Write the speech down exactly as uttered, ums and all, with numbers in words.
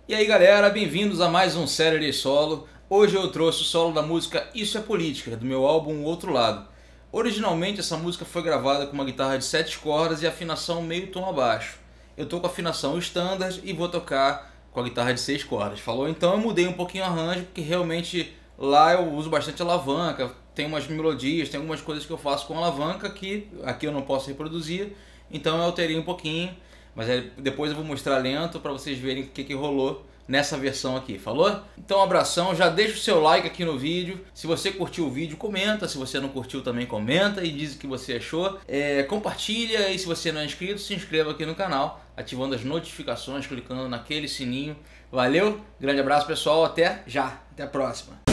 E aí galera, bem-vindos a mais um Saturday Solo. Hoje eu trouxe o solo da música Isso é Política, do meu álbum O Outro Lado. Originalmente essa música foi gravada com uma guitarra de sete cordas e afinação meio tom abaixo. Eu tô com afinação standard e vou tocar com a guitarra de seis cordas, falou? Então eu mudei um pouquinho o arranjo, porque realmente lá eu uso bastante alavanca, tem umas melodias, tem algumas coisas que eu faço com alavanca que aqui eu não posso reproduzir, então eu alterei um pouquinho. Mas depois eu vou mostrar lento para vocês verem o que, que rolou nessa versão aqui, falou? Então um abração, já deixa o seu like aqui no vídeo. Se você curtiu o vídeo, comenta. Se você não curtiu também comenta e diz o que você achou. É, compartilha e se você não é inscrito, se inscreva aqui no canal, ativando as notificações, clicando naquele sininho. Valeu, grande abraço pessoal, até já, até a próxima.